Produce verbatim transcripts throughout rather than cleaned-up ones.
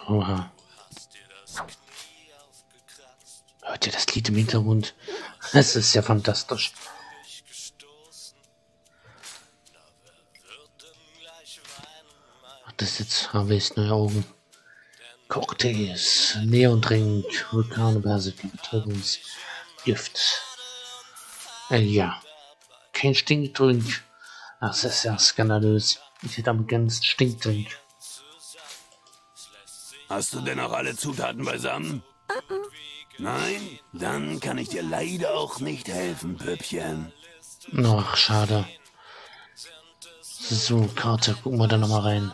Oha. Hört ihr das Lied im Hintergrund? Es ist ja fantastisch. Das jetzt habe ich neue Augen. Cocktails, Neondrink, Vulkanbasik, Betäubungsgift. Äh, ja. Kein Stinkdrink. Das ist ja skandalös. Ich hätte am gern Stinkdrink. Hast du denn auch alle Zutaten beisammen? Nein? Dann kann ich dir leider auch nicht helfen, Püppchen. Ach, schade. So, Karte, gucken wir da nochmal rein.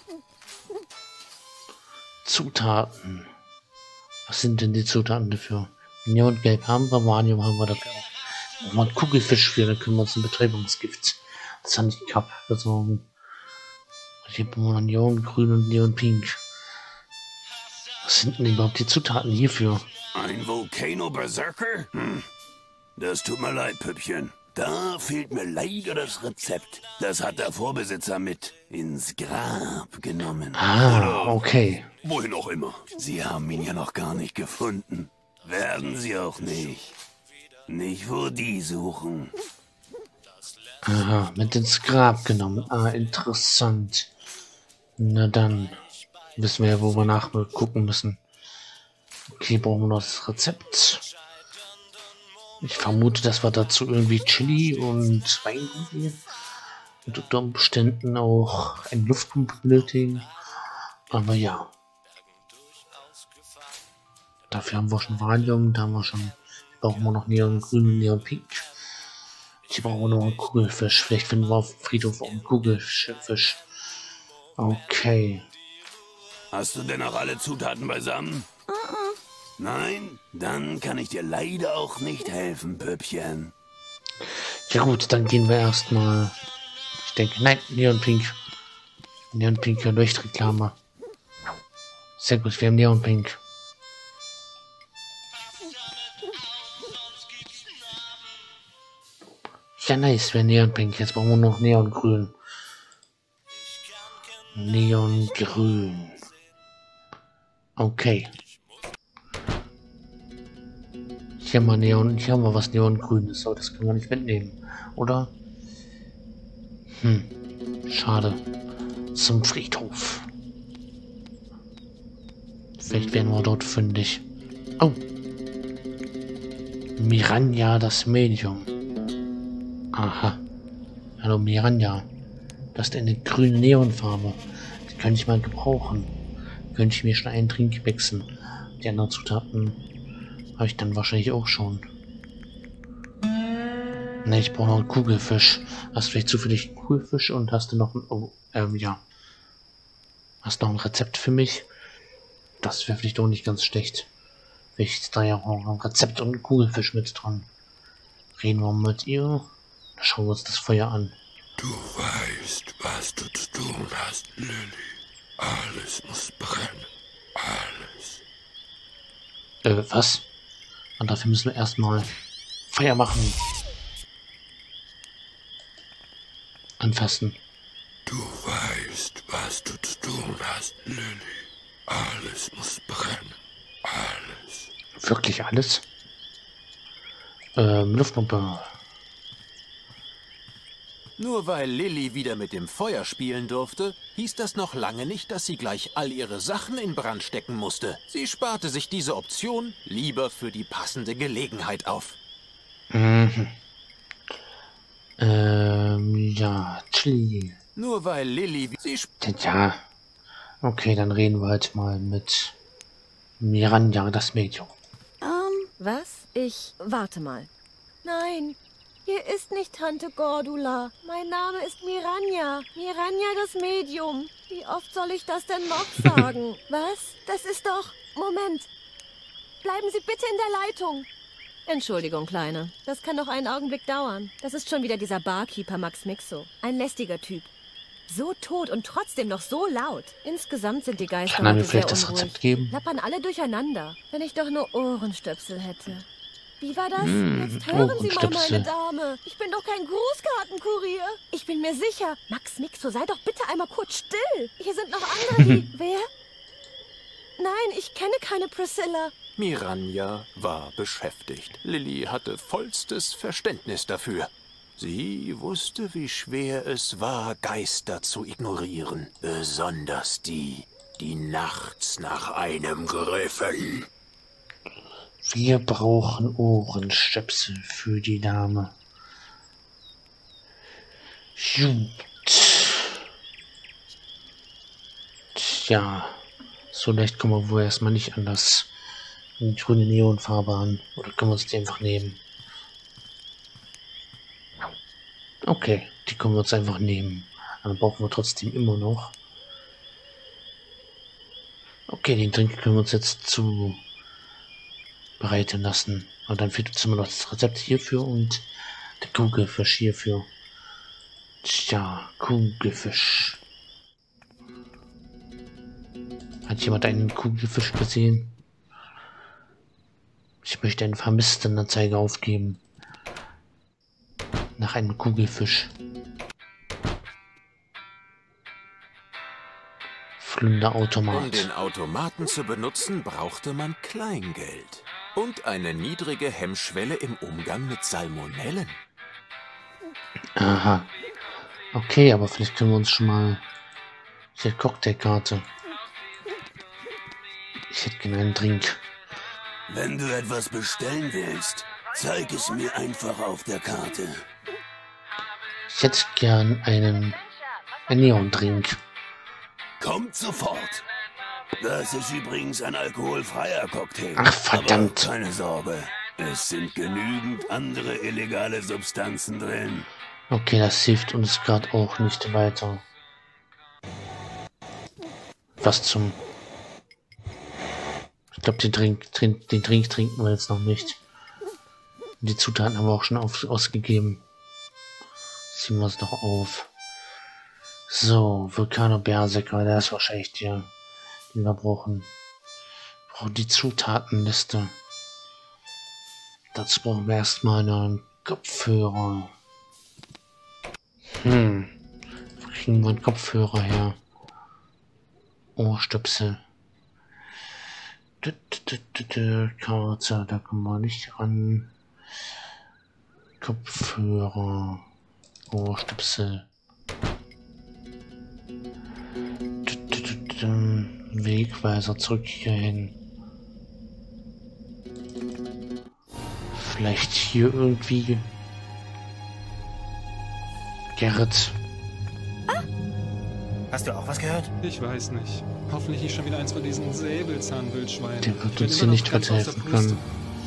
Zutaten. Was sind denn die Zutaten dafür? Neongelb haben wir, Valium haben wir dafür auch. Oh, mal Kugelfisch für, dann können wir uns ein Betäubungsgift. Sunny Cup besorgen. Hier haben wir Neongrün und Neonpink. Was sind denn überhaupt die Zutaten hierfür? Ein Volcano Berserker? Hm. Das tut mir leid, Püppchen. Da fehlt mir leider das Rezept. Das hat der Vorbesitzer mit ins Grab genommen. Ah, okay. Wohin auch immer. Sie haben ihn ja noch gar nicht gefunden. Werden sie auch nicht. Nicht, wo die suchen. Aha, mit ins Grab genommen. Ah, interessant. Na dann wissen wir ja, wo wir nachgucken müssen. Okay, brauchen wir noch das Rezept. Ich vermute, dass wir dazu irgendwie Chili und Wein nehmen. Und unter Umständen auch eine Luftpumpe benötigen. Aber ja. Dafür haben wir schon Valium, da haben wir schon. Brauchen wir noch Neongrün und Neonpink. Hier brauchen wir noch einen Kugelfisch. Vielleicht finden wir auf dem Friedhof auch einen Kugelfisch. Okay. Hast du denn auch alle Zutaten beisammen? Nein? Dann kann ich dir leider auch nicht helfen, Püppchen. Ja gut, dann gehen wir erstmal. Ich denke, nein, Neonpink. Neonpink Leuchtreklame. Sehr gut, wir haben Neonpink. Ja, nice, wir haben Neonpink. Jetzt brauchen wir noch Neongrün. Neongrün. Okay. Hier haben wir Neon, hier haben wir was Neongrünes, aber das können wir nicht mitnehmen, oder? Hm, schade. Zum Friedhof. Vielleicht werden wir dort fündig. Oh. Miranja, das Medium. Aha. Hallo Miranja. Das ist eine grüne Neonfarbe. Die könnte ich mal gebrauchen. Könnte ich mir schon einen Trink wechseln. Die anderen Zutaten habe ich dann wahrscheinlich auch schon. Ne, ich brauche noch einen Kugelfisch. Hast du vielleicht zufällig einen Kugelfisch und hast du noch ein... Oh, ähm, ja. Hast du noch ein Rezept für mich? Das wäre vielleicht auch nicht ganz schlecht. Vielleicht da ja auch ein Rezept und ein Kugelfisch mit dran. Reden wir mit ihr. Dann schauen wir uns das Feuer an. Du weißt, was du zu tun hast, Lilly. Alles muss brennen. Alles. Äh, was? Und dafür müssen wir erstmal Feuer machen. Anfassen. Du weißt, was du zu tun hast, Lilly. Alles muss brennen. Alles. Wirklich alles? Ähm, Luftpumpe. Nur weil Lilly wieder mit dem Feuer spielen durfte, hieß das noch lange nicht, dass sie gleich all ihre Sachen in Brand stecken musste. Sie sparte sich diese Option lieber für die passende Gelegenheit auf. Mhm. Ähm, ja, Chili. Nur weil Lilly... Sie ja. Okay, dann reden wir halt mal mit Miranja, das Medium. Ähm, was? Ich... Warte mal. Nein, hier ist nicht Tante Gordula. Mein Name ist Miranja. Miranja, das Medium. Wie oft soll ich das denn noch sagen? Was? Das ist doch... Moment. Bleiben Sie bitte in der Leitung. Entschuldigung, Kleine. Das kann noch einen Augenblick dauern. Das ist schon wieder dieser Barkeeper Max Mixo. Ein lästiger Typ. So tot und trotzdem noch so laut. Insgesamt sind die Geister Kann er mir heute sehr vielleicht das unruhig. Rezept geben? Lappern alle durcheinander. Wenn ich doch nur Ohrenstöpsel hätte. Wie war das? Mmh, Jetzt hören Sie mal, Ohrenstöpsel. meine Dame. Ich bin doch kein Grußkartenkurier. Ich bin mir sicher. Max Mixo, sei doch bitte einmal kurz still. Hier sind noch andere, die... Wer? Ich kenne keine Priscilla. Miranja war beschäftigt. Lilly hatte vollstes Verständnis dafür. Sie wusste, wie schwer es war, Geister zu ignorieren. Besonders die, die nachts nach einem griffen. Wir brauchen Ohrenstöpsel für die Dame. Gut. Tja, so leicht kommen wir wohl erstmal nicht an das grüne Neonfarbe an. Oder können wir uns die einfach nehmen? Okay, die können wir uns einfach nehmen. Dann brauchen wir trotzdem immer noch. Okay, den Drink können wir uns jetzt zu bereiten lassen. Und dann fehlt uns immer noch das Rezept hierfür und der Kugelfisch hierfür. Tja, Kugelfisch. Hat jemand einen Kugelfisch gesehen? Ich möchte eine Vermisstenanzeige aufgeben. Nach einem Kugelfisch. Flünderautomat. Um den Automaten zu benutzen, brauchte man Kleingeld. Und eine niedrige Hemmschwelle im Umgang mit Salmonellen. Aha. Okay, aber vielleicht können wir uns schon mal... Ich hätte Cocktailkarte. Ich hätte gerne einen Drink. Wenn du etwas bestellen willst, zeig es mir einfach auf der Karte. Ich hätte gern einen, einen Neon-Drink. Kommt sofort. Das ist übrigens ein alkoholfreier Cocktail. Ach, verdammt. Aber keine Sorge, es sind genügend andere illegale Substanzen drin. Okay, das hilft uns gerade auch nicht weiter. Was zum... Ich glaube, den Drink, trink, den Drink trinken wir jetzt noch nicht. Die Zutaten haben wir auch schon auf, ausgegeben. Ziehen wir es noch auf. So, Vulcano Berserker, der ist wahrscheinlich der, den wir brauchen. Wir brauchen die Zutatenliste. Dazu brauchen wir erstmal einen Kopfhörer. Hm. Wo kriegen wir einen Kopfhörer her? Ohrstöpsel. Karte, da kommen wir nicht ran. Kopfhörer. Ohrstöpsel. Wegweiser zurück hierhin. Vielleicht hier irgendwie. Gerrit. Hast du auch was gehört? Ich weiß nicht. Hoffentlich nicht schon wieder eins von diesen Säbelzahnwildschweinen. Der wird Ich uns bin hier immer noch nicht ganz außer weiterhelfen Puste. können.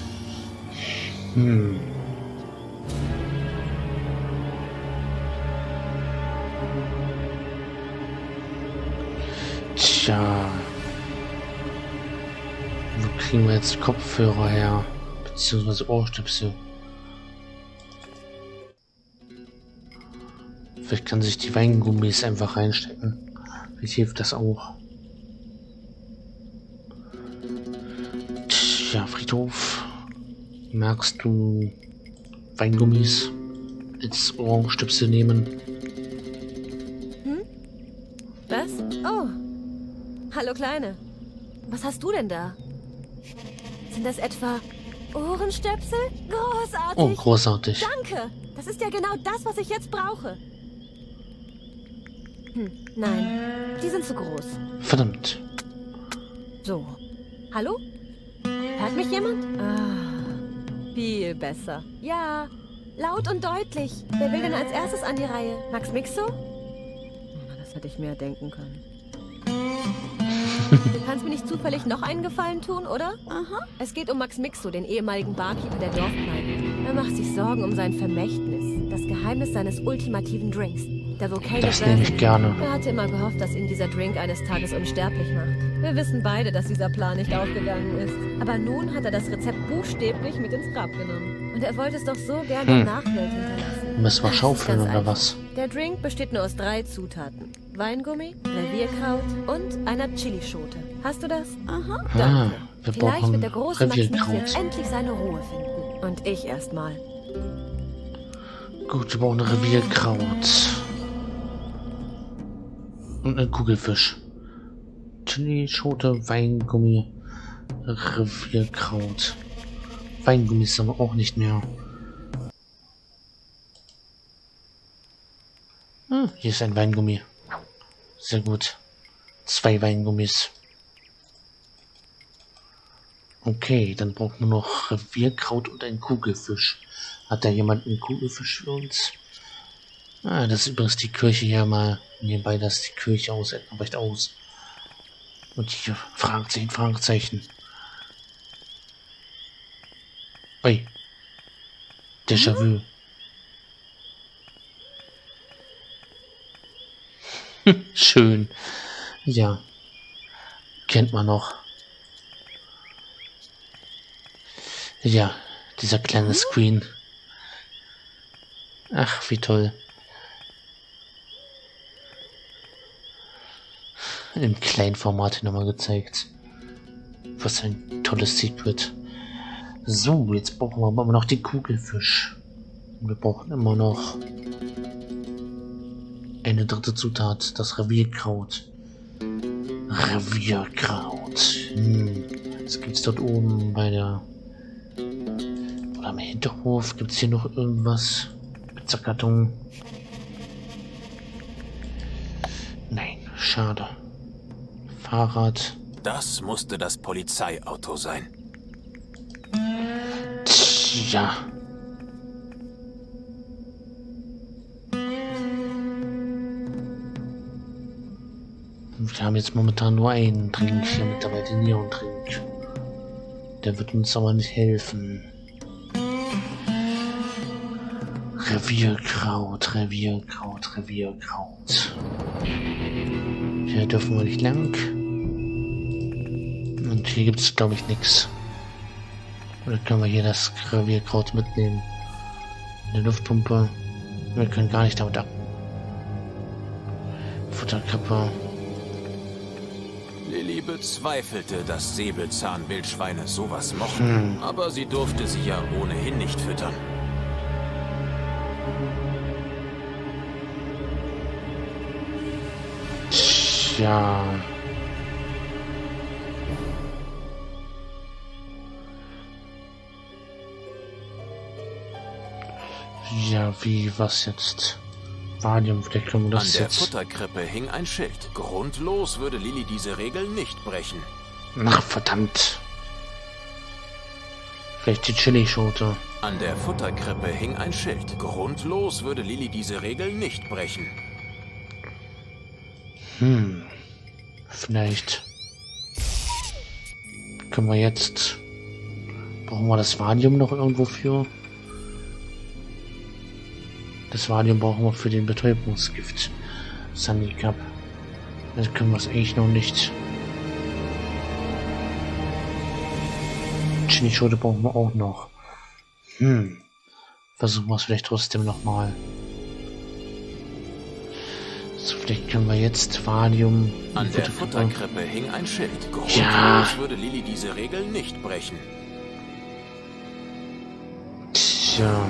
Hm. Tja. Wo kriegen wir jetzt Kopfhörer her? Beziehungsweise Ohrstöpsel. Vielleicht kann sich die Weingummis einfach reinstecken. Vielleicht hilft das auch. Tja, Friedhof. Merkst du Weingummis als Ohrenstöpsel nehmen? Hm? Was? Oh. Hallo, Kleine. Was hast du denn da? Sind das etwa Ohrenstöpsel? Großartig. Oh, großartig. Danke. Das ist ja genau das, was ich jetzt brauche. Hm, nein. Die sind zu groß. Verdammt. So. Hallo? Hört mich jemand? Ah, viel besser. Ja, laut und deutlich. Wer will denn als erstes an die Reihe? Max Mixo? Das hätte ich mir denken können. Du kannst mir nicht zufällig noch einen Gefallen tun, oder? Aha. Es geht um Max Mixo, den ehemaligen Barkeeper der Dorfkneipe. Er macht sich Sorgen um sein Vermächtnis. Das Geheimnis seines ultimativen Drinks. Der Volcano Das nehme ich gerne. Er hatte immer gehofft, dass ihn dieser Drink eines Tages unsterblich macht. Wir wissen beide, dass dieser Plan nicht aufgegangen ist. Aber nun hat er das Rezept buchstäblich mit ins Grab genommen. Und er wollte es doch so gerne Hm. der Nachwelt hinterlassen. Müssen wir Das ist schaufeln ganz oder einfach. was? Der Drink besteht nur aus drei Zutaten. Weingummi, Revierkraut und einer Chilischote. Hast du das? Aha. Ah, Danke. wir Vielleicht brauchen wird der große Max Mix Revierkraut. jetzt endlich seine Ruhe finden. Und ich erstmal. Gut, wir brauchen Revierkraut. Und einen Kugelfisch. Chili, Schote, Weingummi. Revierkraut. Weingummis aber auch nicht mehr. Hm, hier ist ein Weingummi. Sehr gut. Zwei Weingummis. Okay, dann braucht man noch Revierkraut und einen Kugelfisch. Hat da jemand einen Kugelfisch für uns? Ah, das ist übrigens die Kirche hier mal. Nebenbei, das ist die Kirche aus, recht aus. Und hier, Fragezeichen, Fragezeichen. Ui. Déjà-vu. Hm? Schön. Ja. Kennt man noch. Ja, dieser kleine Screen. Ach, wie toll. Im kleinen Format nochmal gezeigt. Was ein tolles Secret. So, jetzt brauchen wir aber noch den Kugelfisch. Und wir brauchen immer noch eine dritte Zutat, das Revierkraut. Revierkraut. Hm. Das gibt's dort oben bei der... Oder am Hinterhof. Gibt's hier noch irgendwas? Pizzakarton? Nein, schade. Fahrrad. Das musste das Polizeiauto sein. Tja. Wir haben jetzt momentan nur einen Trink hier mit dabei, den Neon-Trink. Der wird uns aber nicht helfen. Revierkraut, Revierkraut, Revierkraut. Hier dürfen wir nicht lang. Und hier gibt es, glaube ich, nichts. Oder können wir hier das Revierkraut mitnehmen? Eine Luftpumpe. Wir können gar nicht damit ab. Futterkappe. Lilly bezweifelte, dass Säbelzahnwildschweine sowas mochten. Hm. Aber sie durfte sie ja ohnehin nicht füttern. Ja. Ja, wie, was jetzt? Valium, vielleicht können wir das An der jetzt... Futterkrippe hing ein Schild. Grundlos würde Lilly diese Regel nicht brechen. Ach, verdammt. Vielleicht die Chilischote. An der Futterkrippe hing ein Schild. Grundlos würde Lilly diese Regel nicht brechen. Hm. Vielleicht können wir jetzt... Brauchen wir das Valium noch irgendwo für? Das Valium brauchen wir für den Betäubungsgift. Sunny Cup. Das können wir es eigentlich noch nicht. Chinischote brauchen wir auch noch. Hm. Versuchen wir es vielleicht trotzdem nochmal. So, vielleicht können wir jetzt Valium... An der Futterkrippe hing ein Schild. Grundlos ja. würde Lilly diese Regel nicht brechen. Tja.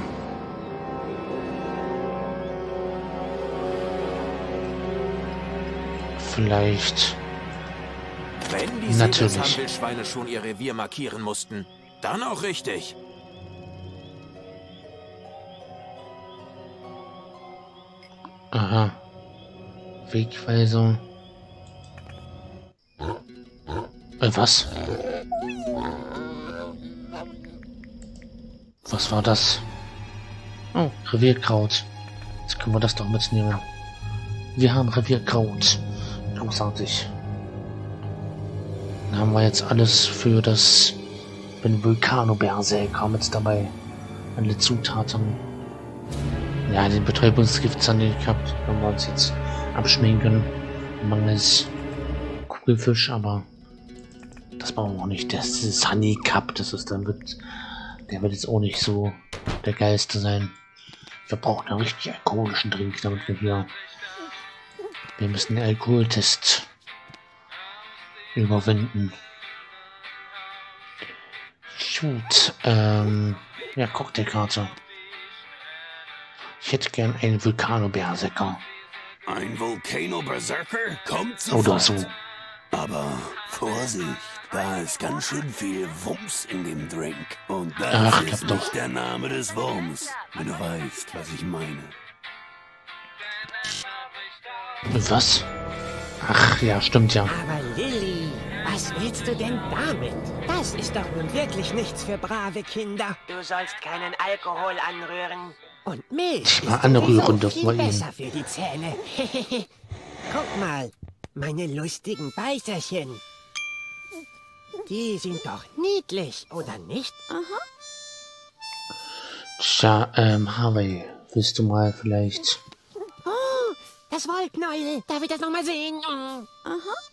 Vielleicht. Wenn die Säbelzahnwildschweine schon ihr Revier markieren mussten, dann auch richtig. Aha. Wegweisung. Äh, was? Was war das? Oh, Revierkraut. Jetzt können wir das doch mitnehmen. Wir haben Revierkraut. Großartig. Dann haben wir jetzt alles für das den Vulcano-Berserker mit dabei. Alle Zutaten. Ja, den Betäubungsgift haben wir gehabt. Können wir uns jetzt abschminken. Mangels Kugelfisch, aber das brauchen wir auch nicht. Das ist Honey Cup. Das ist dann wird. Der wird jetzt auch nicht so der geilste sein. Wir brauchen einen richtig alkoholischen Drink, damit wir hier. Wir müssen den Alkoholtest überwinden. Gut, ähm, ja, Cocktailkarte. Ich hätte gern einen Vulcano-Berserker. Ein Volcano-Berserker kommt Oder sofort. so. Aber Vorsicht, Da ist ganz schön viel Wumms in dem Drink. Und das Ach, ist glaub doch. nicht der Name des Wurms, wenn du weißt, was ich meine. Was? Ach, ja, stimmt ja. Aber Lilly, was willst du denn damit? Das ist doch nun wirklich nichts für brave Kinder. Du sollst keinen Alkohol anrühren. Und Milch Mal ist anrühren sowieso dürfen viel wir ihn. besser für die Zähne. Guck mal, meine lustigen Beißerchen. Die sind doch niedlich, oder nicht? Tja, ähm, Harvey, willst du mal vielleicht... Oh, das Wollknäuel. Darf ich das nochmal sehen? Oh. Aha.